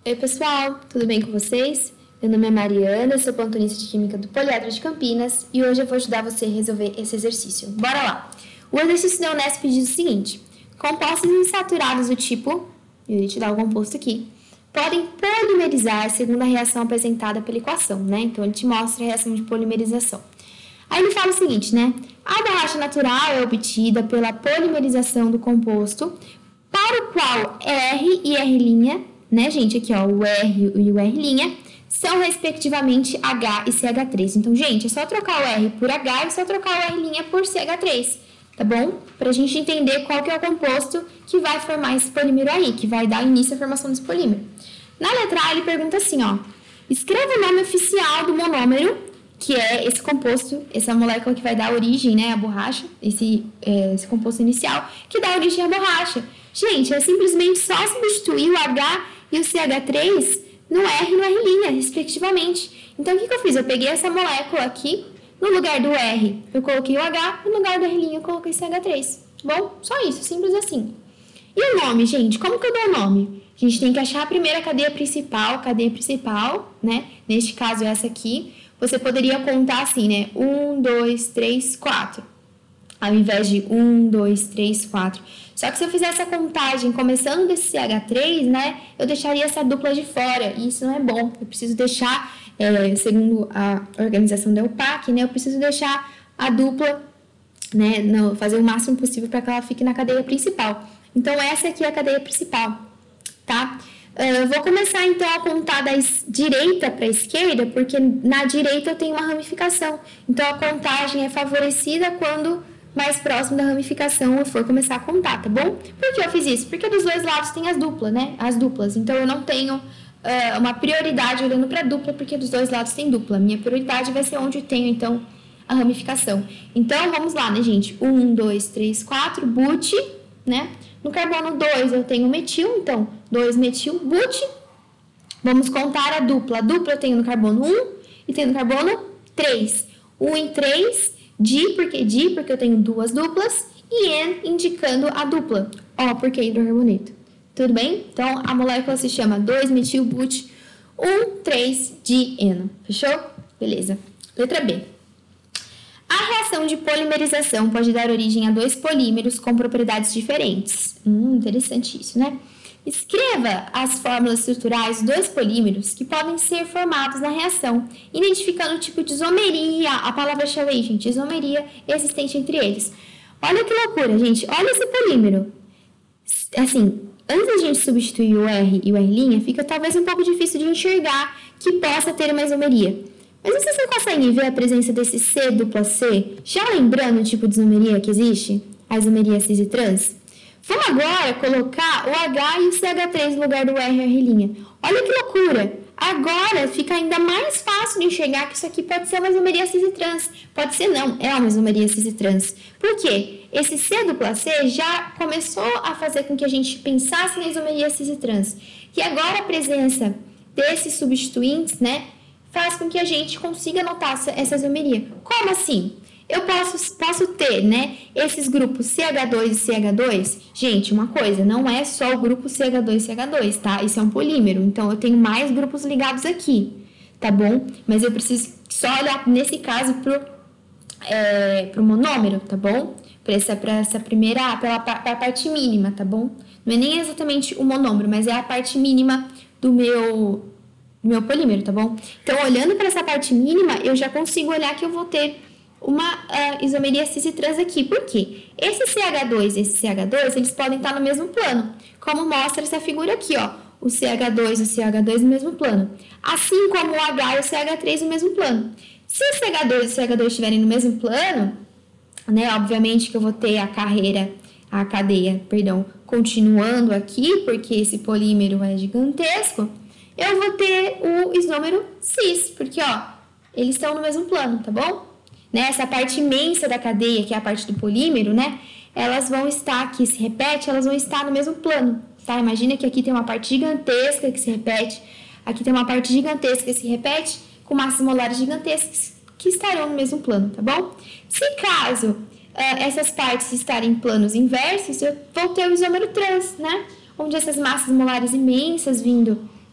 Oi, pessoal, tudo bem com vocês? Meu nome é Mariana, sou plantonista de Química do Poliedro de Campinas e hoje eu vou ajudar você a resolver esse exercício. Bora lá! O exercício da Unesp diz o seguinte: compostos insaturados do tipo, eu ia te dar o composto aqui, podem polimerizar segundo a reação apresentada pela equação, né? Então ele te mostra a reação de polimerização. Aí ele fala o seguinte, né? A borracha natural é obtida pela polimerização do composto para o qual R e R', né, gente? Aqui, ó, o R e o R', são respectivamente H e CH3. Então, gente, é só trocar o R por H e só trocar o R' por CH3, tá bom? Pra gente entender qual que é o composto que vai formar esse polímero aí, que vai dar início à formação desse polímero. Na letra A, ele pergunta assim, ó. Escreva o nome oficial do monômero, que é esse composto, essa molécula que vai dar origem, né, à borracha, esse composto inicial, que dá origem à borracha. Gente, é simplesmente só substituir o H e o CH3 no R e no R', respectivamente. Então, o que eu fiz? Eu peguei essa molécula aqui, no lugar do R, eu coloquei o H, no lugar do R', eu coloquei CH3. Bom, só isso, simples assim. E o nome, gente? Como que eu dou o nome? A gente tem que achar a primeira cadeia principal, né? Neste caso, essa aqui. Você poderia contar assim, né? 1, 2, 3, 4. Ao invés de 1, 2, 3, 4. Só que se eu fizesse a contagem começando desse CH3, né? Eu deixaria essa dupla de fora. E isso não é bom. Eu preciso deixar, segundo a organização da UPAC, né? Eu preciso deixar a dupla, né? Fazer o máximo possível para que ela fique na cadeia principal. Então, essa aqui é a cadeia principal, tá? Eu vou começar, então, a contar da direita para a esquerda, porque na direita eu tenho uma ramificação. Então, a contagem é favorecida quando mais próximo da ramificação eu for começar a contar, tá bom? Por que eu fiz isso? Porque dos dois lados tem as duplas, né? As duplas. Então, eu não tenho uma prioridade olhando para a dupla, porque dos dois lados tem dupla. Minha prioridade vai ser onde eu tenho, então, a ramificação. Então, vamos lá, né, gente? 1, 2, 3, 4, but, né? No carbono 2 eu tenho metil, então 2-metil, but. Vamos contar a dupla. A dupla eu tenho no carbono 1 e tenho no carbono 3. 1 em 3, porque eu tenho duas duplas, e N indicando a dupla. O, porque é hidrocarboneto. Tudo bem? Então, a molécula se chama 2-metil, but, 1,3-dieno. Fechou? Beleza. Letra B. A reação de polimerização pode dar origem a dois polímeros com propriedades diferentes. Interessante isso, né? Escreva as fórmulas estruturais dos dois polímeros que podem ser formados na reação, identificando o tipo de isomeria, a palavra-chave aí, gente, isomeria existente entre eles. Olha que loucura, gente. Olha esse polímero. Assim, antes da gente substituir o R e o R', fica talvez um pouco difícil de enxergar que possa ter uma isomeria. Mas vocês não conseguem ver a presença desse C dupla C? Já lembrando o tipo de isomeria que existe? A isomeria cis e trans? Vamos agora colocar o H e o CH3 no lugar do R e R'. Olha que loucura! Agora fica ainda mais fácil de enxergar que isso aqui pode ser uma isomeria cis e trans. Pode ser não, é uma isomeria cis e trans. Por quê? Esse C dupla C já começou a fazer com que a gente pensasse na isomeria cis e trans. E agora a presença desses substituintes, né, faz com que a gente consiga notar essa isomeria. Como assim? Eu posso ter, né, esses grupos CH2 e CH2. Gente, uma coisa, não é só o grupo CH2 e CH2, tá? Isso é um polímero, então eu tenho mais grupos ligados aqui, tá bom? Mas eu preciso só olhar, nesse caso, pro monômero, tá bom? Pra essa primeira, pra parte mínima, tá bom? Não é nem exatamente o monômero, mas é a parte mínima do meu polímero, tá bom? Então, olhando para essa parte mínima, eu já consigo olhar que eu vou ter uma isomeria cis e trans aqui. Por quê? Esse CH2 e esse CH2, eles podem estar no mesmo plano, como mostra essa figura aqui, ó. O CH2 e o CH2 no mesmo plano. Assim como o H e o CH3 no mesmo plano. Se o CH2 e o CH2 estiverem no mesmo plano, né, obviamente que eu vou ter a cadeia, continuando aqui, porque esse polímero é gigantesco, eu vou ter o isômero cis, porque, ó, eles estão no mesmo plano, tá bom? Nessa parte imensa da cadeia, que é a parte do polímero, né, elas vão estar, que se repete, elas vão estar no mesmo plano, tá? Imagina que aqui tem uma parte gigantesca que se repete, aqui tem uma parte gigantesca que se repete, com massas molares gigantescas que estarão no mesmo plano, tá bom? Se caso essas partes estarem em planos inversos, eu vou ter o isômero trans, né? Onde essas massas molares imensas vindo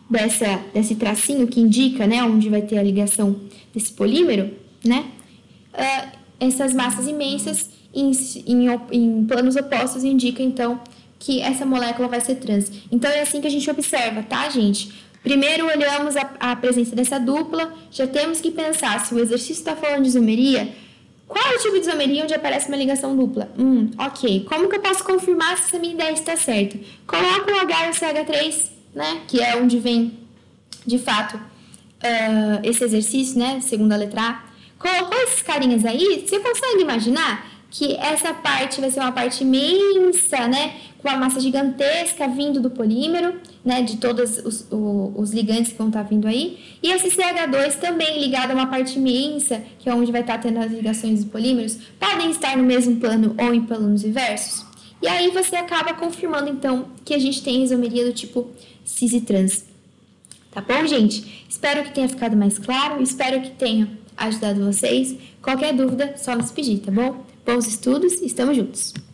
desse tracinho que indica, né, onde vai ter a ligação desse polímero, né, essas massas imensas em planos opostos indicam, então, que essa molécula vai ser trans. Então, é assim que a gente observa, tá, gente? Primeiro, olhamos a presença dessa dupla, já temos que pensar se o exercício está falando de isomeria, qual é o tipo de isomeria onde aparece uma ligação dupla? Ok. Como que eu posso confirmar se essa minha ideia está certa? Coloca o H e o CH3, né? Que é onde vem, de fato, esse exercício, né? Segundo a letra A. Colocou esses carinhas aí, você consegue imaginar que essa parte vai ser uma parte imensa, né? Com uma massa gigantesca vindo do polímero, né? De todos os ligantes que vão estar vindo aí. E esse CH2 também ligado a uma parte imensa, que é onde vai estar tendo as ligações dos polímeros, podem estar no mesmo plano ou em planos inversos. E aí você acaba confirmando, então, que a gente tem isomeria do tipo cis e trans. Tá bom, gente? Espero que tenha ficado mais claro, espero que tenha ajudado vocês. Qualquer dúvida, só nos pedir, tá bom? Bons estudos, estamos juntos!